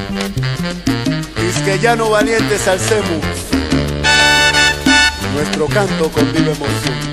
Quisqueyano valientes alcemos nuestro canto con viva emoción.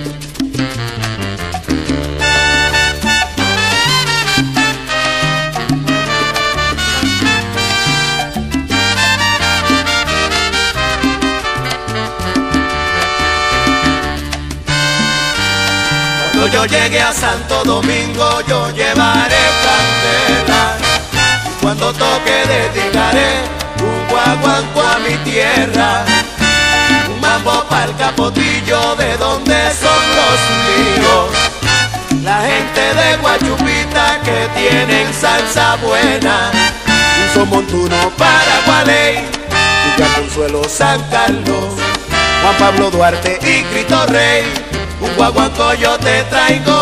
Cuando yo llegue a Santo Domingo yo llevaré candela, y cuando toque dedicaré un guaguanco a mi tierra, un mambo pa'l capotillo de donde son los líos, la gente de Guachupita que tienen salsa buena, Un son montuno para Gualey, Villa Consuelo, San Carlos, Juan Pablo Duarte y Cristo Rey, un guaguanco yo te traigo.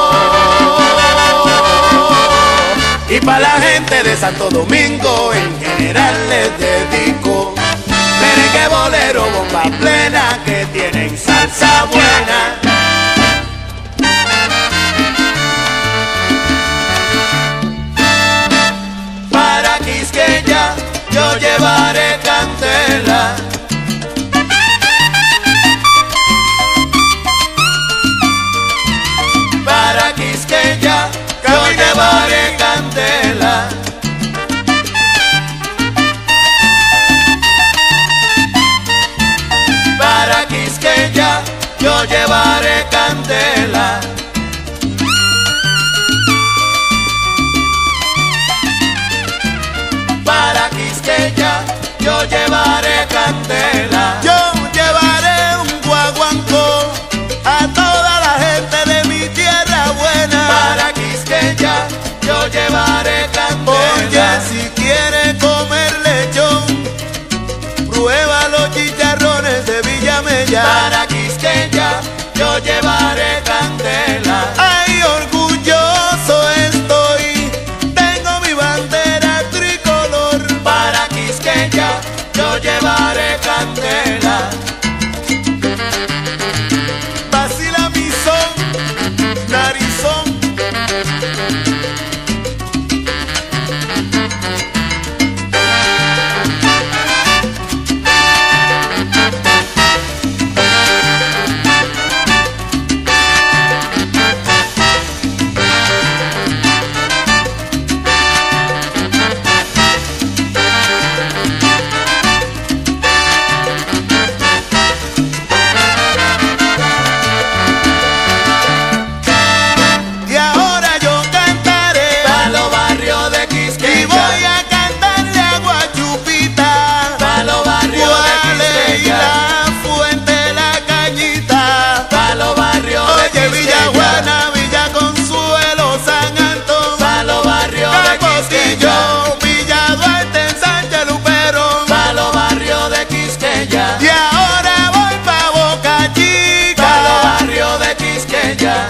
Y pa' la gente de Santo Domingo en general les dedico merengue, bolero, bomba plena que tienen salsa buena. Para Quisqueya yo llevaré candela, para Quisqueya yo llevaré candela, para Quisqueya yo llevaré candela, para Quisqueya yo llevaré candela. Yo llevaré un guaguancó a toda la gente de mi tierra buena. Para Quisqueya yo llevaré candela. Oye, si quiere comer lechón, prueba los chicharrones de Villamella. Para Quisqueya yo llevaré candela. Ay, orgulloso estoy, tengo mi bandera tricolor. Para Quisqueya yo llevaré candela. Vacila mi son, narizón. Y ahora yo cantaré Pa' los barrios de y Quisqueya, voy a cantarle a Guachupita, pa' los barrios de Guale y Quisqueya, la fuente, la cañita. pa' los barrios de Oye, Villa Quisqueya, Juana, Villa Consuelo, San Antón, pa' los barrios de Quisqueya, Capotillo, Villa Duarte, Sánchez Luperón. pa' los barrios de Quisqueya, Y ahora voy pa' Boca pa' los Chica. barrios de Quisqueya.